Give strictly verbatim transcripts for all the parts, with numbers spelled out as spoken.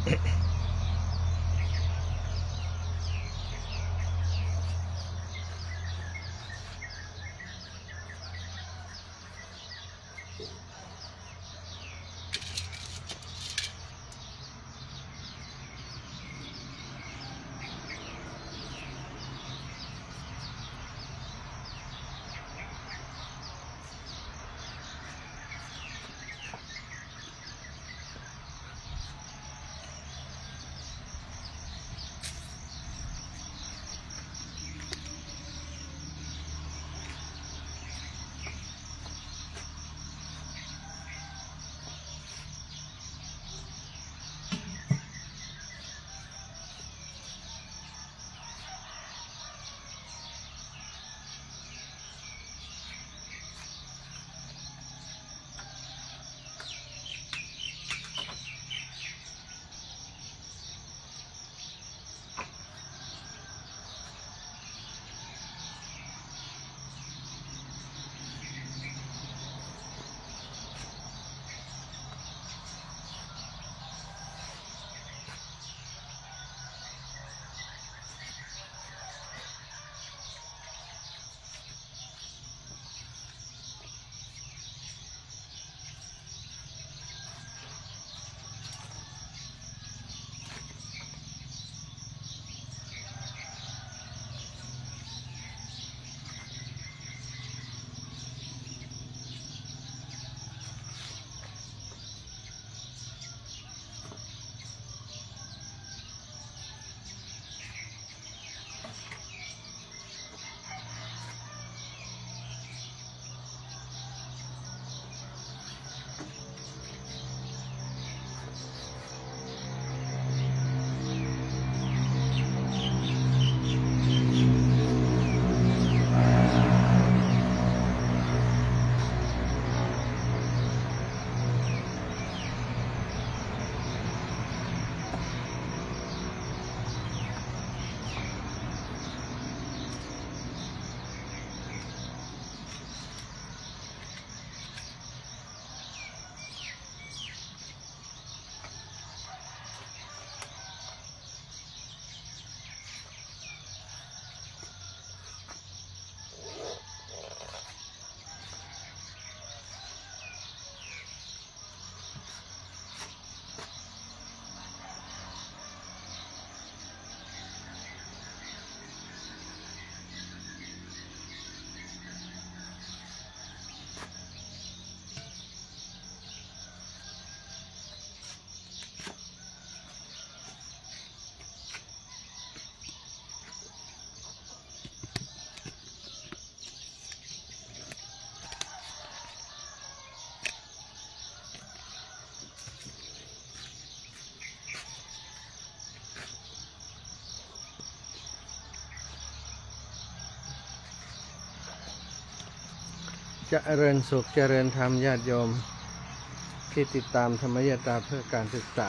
เจริญสุขเจริญธรรมญาติโยมที่ติดตามธรรมยตาเพื่อการศึกษา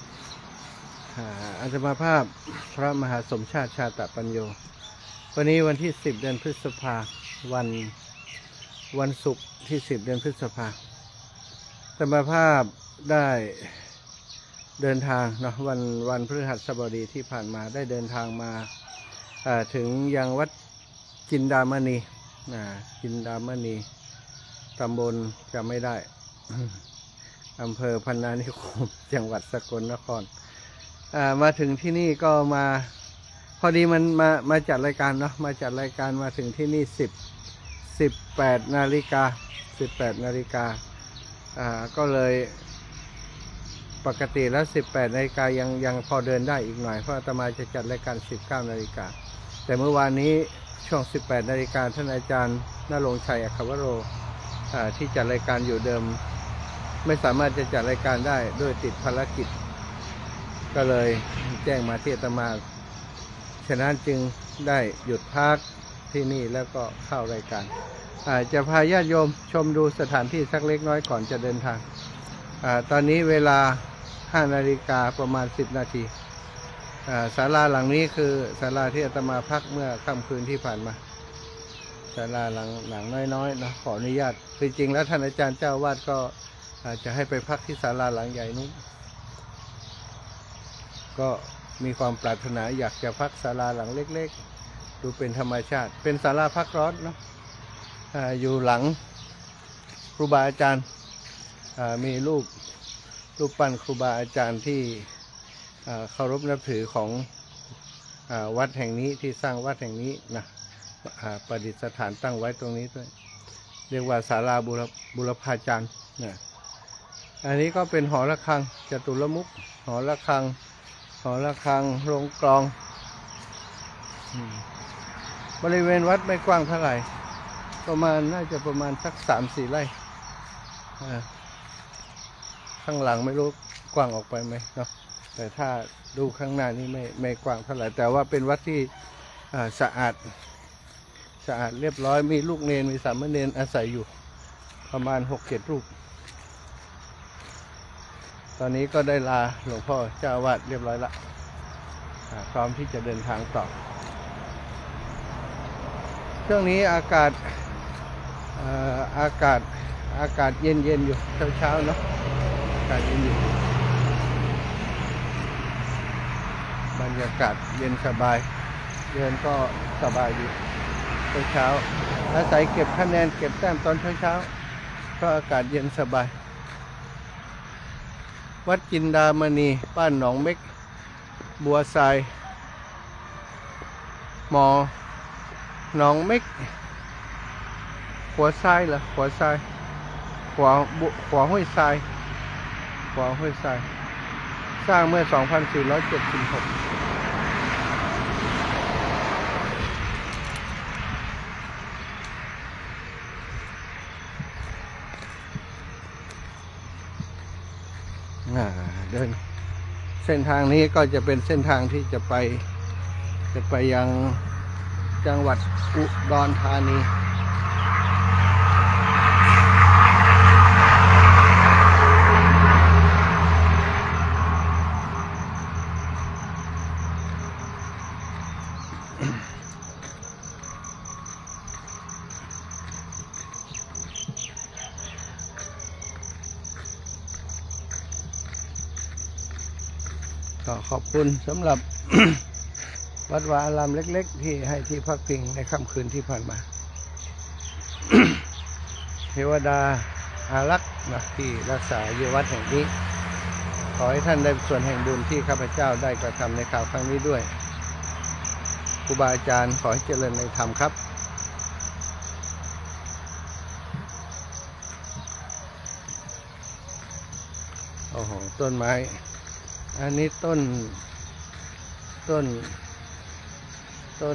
อาตมาภาพพระมหาสมชาติชาตปัญโยวันนี้วันที่สิบเดือนพฤษภาวันวันศุกร์ที่สิบเดือนพฤษภาอาตมาภาพได้เดินทางเนาะวันวันพฤหัสบดีที่ผ่านมาได้เดินทางมาถึงยังวัดจินดามณีจินดามณีตำบลจำไม่ได้อำเภอพนานิคมจังหวัดสกลนครมาถึงที่นี่ก็มาพอดีมันมามาจัดรายการเนาะมาจัดรายการมาถึงที่นี่สิบสิบแปดนาฬิกาสิบแปดนาฬิกาอ่าก็เลยปกติแล้วสิบแปดนาฬิกายังยังพอเดินได้อีกหน่อยเพราะอาตมาจะจัดรายการสิบเก้านาฬิกาแต่เมื่อวานนี้ช่วงสิบแปดนาฬิกาท่านอาจารย์ณรงค์ชัยอัครวโรที่จัดรายการอยู่เดิมไม่สามารถจะจัดรายการได้ด้วยติดภารกิจก็เลยแจ้งมาที่อาตมาฉะนั้นจึงได้หยุดพักที่นี่แล้วก็เข้ารายการจะพาญาติโยมชมดูสถานที่สักเล็กน้อยก่อนจะเดินทางตอนนี้เวลาห้านาฬิกาประมาณสิบนาทีศาลาหลังนี้คือศาลาที่อาตมาพักเมื่อค่ำคืนที่ผ่านมาศาลาหลังหลังน้อยๆนะขออนุญาตคือจริงแล้วท่านอาจารย์เจ้าวาดก็อาจจะให้ไปพักที่ศาลาหลังใหญ่นู้นก็มีความปรารถนาอยากจะพักศาลาหลังเล็กๆดูเป็นธรรมชาติเป็นศาลาพักร้อนเนาะอยู่หลังครูบาอาจารย์มีรูปรูปปั้นครูบาอาจารย์ที่เคารพนับถือของวัดแห่งนี้ที่สร้างวัดแห่งนี้นะประดิษฐานตั้งไว้ตรงนี้ด้วยเรียกว่าศาลาบุรบุรพาจารย์นะอันนี้ก็เป็นหอระฆังจตุรมุขหอระฆังหอระฆังโรงกลองบริเวณวัดไม่กว้างเท่าไหร่ประมาณน่าจะประมาณสักสามสี่ไร่ข้างหลังไม่รู้กว้างออกไปไหมเนาะแต่ถ้าดูข้างหน้านี่ไม่ไม่กว้างเท่าไหร่แต่ว่าเป็นวัดที่สะอาดสะอาดเรียบร้อยมีลูกเนรมีสามเณรอาศัยอยู่ประมาณหกเจ็ดรูปตอนนี้ก็ได้ลาหลวงพ่อเจ้าอาวาสเรียบร้อยละพร้อมที่จะเดินทางต่อช่วงนี้อากาศอากาศอากาศเย็นเย็นอยู่เช้าเช้าเนาะอากาศเย็นอยู่บรรยากาศเย็นสบายเดินก็สบายดีเช้าเช้าอาศัยเก็บคะแนนเก็บแต้มตอนเช้าเช้าก็อากาศเย็นสบายวัดจินดามณีบ้านหนองเม็กบัวทรายหมอหนองเม็กหัวทรายเหรอหัวทรายหัวบุหัวห้วยทรายหัวห้วยทรายสร้างเมื่อสองพันสี่ร้อยเจ็ดสิบหกเดินเส้นทางนี้ก็จะเป็นเส้นทางที่จะไปจะไปยังจังหวัดอุดรธานีก็ขอบคุณสำหรับ วัดวาอารามเล็กๆที่ให้ที่พักพิงในค่ำคืนที่ผ่านมา เทวดาอารักษ์นะที่รักษาอยู่วัดแห่งนี้ขอให้ท่านได้ส่วนแห่งบุญที่ข้าพเจ้าได้กระทำในข่าวครั้งนี้ด้วยครูบาอาจารย์ขอให้เจริญในธรรมครับโอ้โหต้นไม้อันนี้ต้นต้นต้น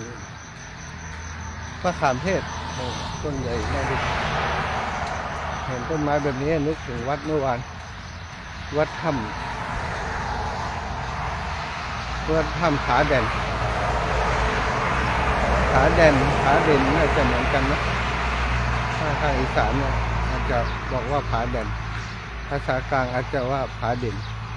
มะขามเทศต้นใหญ่น่าดูเห็นต้นไม้แบบนี้นึกถึงวัดเมื่อวานวัดถ้ำวัดถ้ำผาแด่นผาแด่นผาเด่นน่าจะเหมือนกันนะถ้าทางอีสานเนี่ยอาจจะบอกว่าผาแด่นภาษากลางอาจจะว่าผาเด่น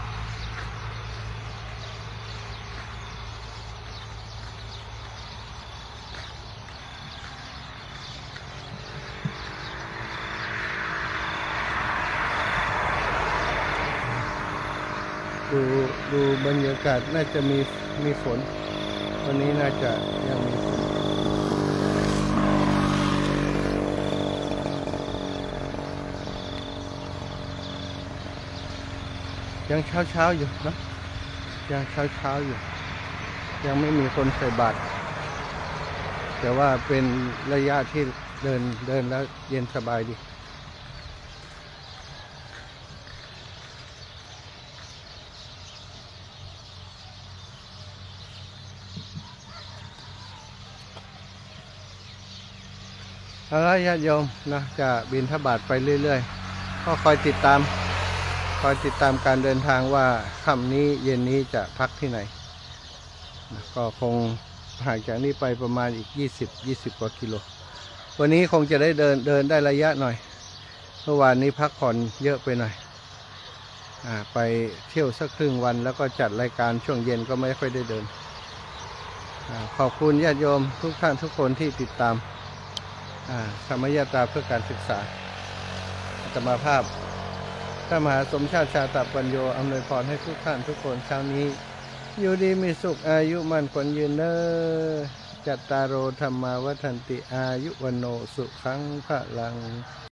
ดูดูบรรยากาศน่าจะมีมีฝนวันนี้น่าจะยังมีฝนยังเช้าเช้าอยู่นะยังเช้าเช้าอยู่ยังไม่มีคนใส่บาตรแต่ว่าเป็นระยะที่เดินเดินแล้วเย็นสบายดีเอาละญาติโยมนะจะบิณฑบาตไปเรื่อยๆก็คอยติดตามคอยติดตามการเดินทางว่าค่ำนี้เย็นนี้จะพักที่ไหนนะก็คงห่างจากนี้ไปประมาณอีกยี่สิบ ยี่สิบกว่ากิโลวันนี้คงจะได้เดินเดินได้ระยะหน่อยเมื่อวานนี้พักผ่อนเยอะไปหน่อยอ่าไปเที่ยวสักครึ่งวันแล้วก็จัดรายการช่วงเย็นก็ไม่ค่อยได้เดินอ่าขอบคุณญาติโยมทุกท่านทุกคนที่ติดตามธรรมยตราเพื่อการศึกษาอาตมาภาพพระมหาสมชาติชาตปัญโยอำนวยพรให้ทุกท่านทุกคนเช้านี้อยู่ดีมีสุขอายุมันคนยืนเนอจัตตารโอธรรมาวัฏันติอายุวโนสุขังพระลัง